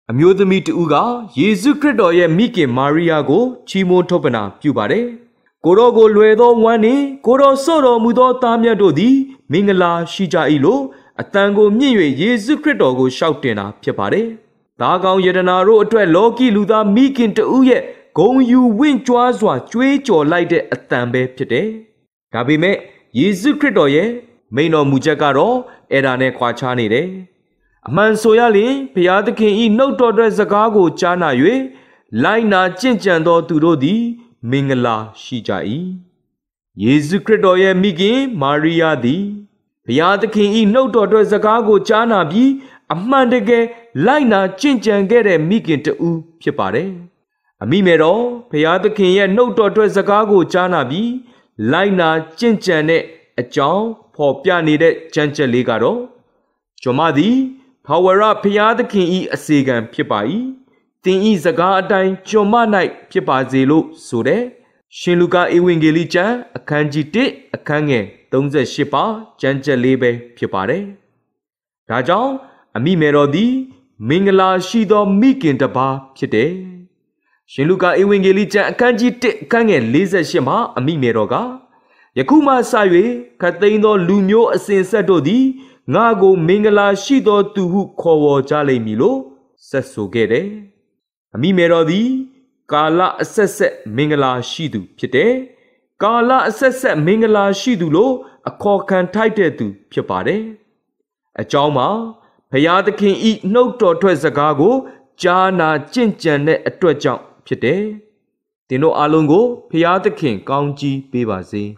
အမျိုးသမီးတူကယေရှုခရစ်တော်ရဲ့မိခင်မာရိယာကိုချီးမွမ်းထောပနာပြုပါတယ်။ကိုတော်ကိုလွယ်သောဝမ်းနှင့်ကိုတော်ဆော့တော်မူသောသားမြတ်တို့သည်မင်္ဂလာရှိကြ၏လို့အတန်ကိုမြင့်၍ယေရှုခရစ်တော်ကိုရှောက်တင်တာဖြစ်ပါတယ်။ဒါကောင်ယတနာတို့အတွက်လောကီလူသားမိခင်တူရဲ့ဂုံယူဝင့်ကြွားစွာကြွေးကြော်လိုက်တဲ့အတန်ပဲဖြစ်တယ်။ဒါပေမဲ့ယေရှုခရစ်တော်ရဲ့မိန်တော်မူချက်ကတော့အဲ့ဒါနဲ့ခွာခြားနေတယ်။အမှန်ဆိုရလျင်ဘုရားသခင်ဤနှုတ်တော်တဲ့စကားကိုကြားနာ၍လိုက်နာကျင့်ကြံသောသူတို့သည်မင်္ဂလာရှိကြ၏။ယေရှုခရစ်တော်ရဲ့မိခင်မာရိယာသည်ဘုရားသခင်ဤနှုတ်တော်တဲ့စကားကိုကြားနာပြီးအမှန်တကယ်လိုက်နာကျင့်ကြံခဲ့တဲ့မိခင်တူဖြစ်ပါတယ်။အမိမေတော်ဘုရားသခင်ရဲ့နှုတ်တော်တဲ့စကားကိုကြားနာပြီးလိုက်နာကျင့်ကြံတဲ့အကြောင်းဖော်ပြနေတဲ့ကြံကြက်လေးကတော့ကျွန်မသည်ထာဝရဘုရားသခင်ဤအစေခံဖြစ်ပါ၏သင်ဤစကားအတိုင်းကျွန်မ၌ဖြစ်ပါစေလို့ဆိုတဲ့ရှင်လူကာဧဝံဂေလိကျမ်းအခန်းကြီး1အခန်းငယ်38ပါကြံကြက်လေးပဲဖြစ်ပါတယ်။ဒါကြောင့်အမိမေတော်သည်မင်္ဂလာရှိသောမိခင်တစ်ပါးဖြစ်တယ်။ရှင်လူကာဧဝံဂေလိကျမ်းအခန်းကြီး1အခန်းငယ်48မှာအမိမေတော်ကယခုမှစ၍ခတ်သိမ်းသောလူမျိုးအစဉ်ဆက်တို့သည်ငါကိုမင်္ဂလာရှိသောသူဟုခေါ်ဝေါ်ကြလိမ့်မည်လို့ဆက်ဆိုခဲ့တယ်။အမိမေတော်သည်ကာလအဆက်ဆက်မင်္ဂလာရှိသူဖြစ်တယ်။ကာလအဆက်ဆက်မင်္ဂလာရှိသူလို့အခေါ်ခံထိုက်တဲ့သူဖြစ်ပါတယ်။အကြောင်းမှာဘုရားသခင်ဤနှုတ်တော်ထွက်စကားကိုကြားနာကျင့်ကြံတဲ့အတွက်ကြောင့်ဖြစ်တယ်။သင်တို့အားလုံးကိုဘုရားသခင်ကောင်းချီးပေးပါစေ။